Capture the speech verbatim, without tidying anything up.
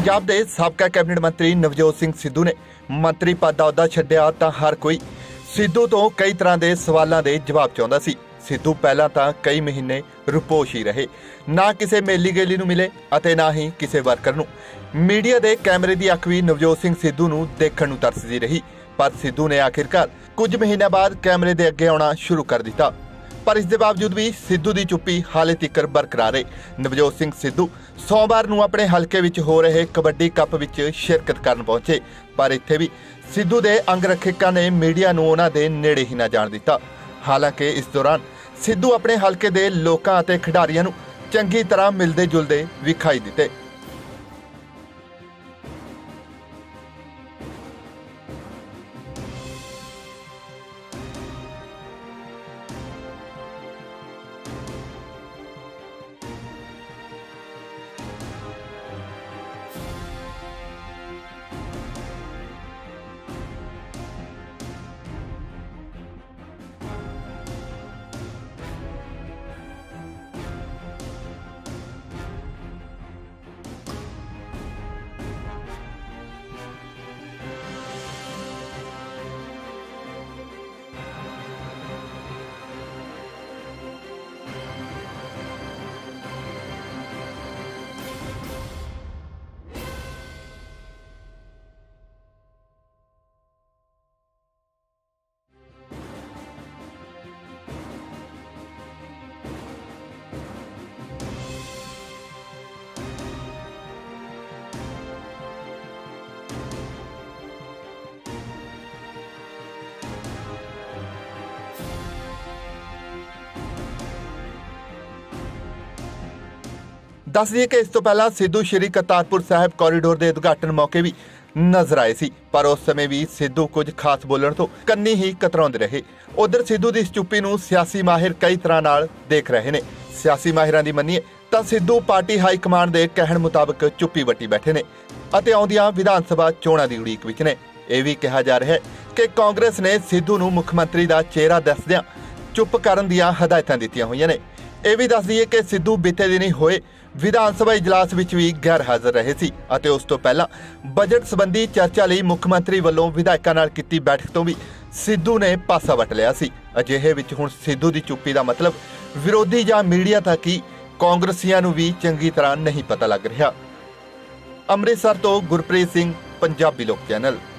पंजाब के साबका कैबिनेट मंत्री नवजोत सिंह सिद्धू ने मंत्री पद का अहुदा छड्डिया तां हर कोई सिद्धू तो कई तरह के सवालों के जवाब चाहुंदा सी। सिद्धू पहला तां कई महीने रुपोश ही रहे, ना किसी मेली गेली नूं मिले अते ना ही किसी वर्कर नूं। मीडिया के कैमरे की अख भी नवजोत सिंह सिद्धू नूं देखण नूं तरसदी रही, पर सिद्धू ने आखिरकार कुछ महीनों बाद कैमरे के अगे आउणा शुरू कर दिता। पर इसके बावजूद भी सिद्धू की चुप्पी हाले तिकर बरकरार है। नवजोत सिंह सिद्धू सोमवार नूं अपने हलके विच हो रहे कबड्डी कप विच शिरकत करन पहुंचे, पर इत्थे भी सिद्धू के अंगरक्षकां ने मीडिया नूं उन्हां दे नेड़े ही ना जाण दिता। हालांकि इस दौरान सिद्धू अपने हलके के लोकां अते खिडारियां नूं चंगी तरह मिलदे जुलदे विखाई दिते। दस दिए कि इस तो पहला सिद्धू श्री करतारपुर साहिब कॉरीडोर के उद्घाटन मौके भी नजर आए सी, पर उस समय भी सिद्धू कुछ खास बोलण तो कन्नी ही कतराउंदे रहे। उधर सिद्धू की इस चुप्पी नूं सियासी माहिर कई तरह नाल देख रहे ने। सियासी माहिरां दी मन्नीए तां सिद्धू पार्टी हाई कमान के कहण मुताबक चुप्पी वटी बैठे ने अते आउंदियां विधान सभा चोणां दी उड़ीक विच ने। यह भी कहा जा रहा है कि कांग्रेस ने सिद्धू नूं मुख मंत्री का चेहरा दसदियां चुप करन दीयां हदायतां दित्तियां होईयां ने। यह भी दस दईए कि सिद्धू बीते दिनी होए विधान सभा इजलास विच भी गैर हाज़र रहे सी अते उस तो पहला बजट संबंधी चर्चा लई मुख मंत्री वल्लों विधायकां नाल कीती बैठक तो भी सिद्धू ने पासा वट लिया सी। अजिहे विच हुण सिद्धू की चुप्पी का मतलब विरोधी जां मीडिया तक ही कांग्रेसियां नूं भी चंगी तरह नहीं पता लग रहा। अमृतसर तो गुरप्रीत सिंह, पंजाबी लोक चैनल।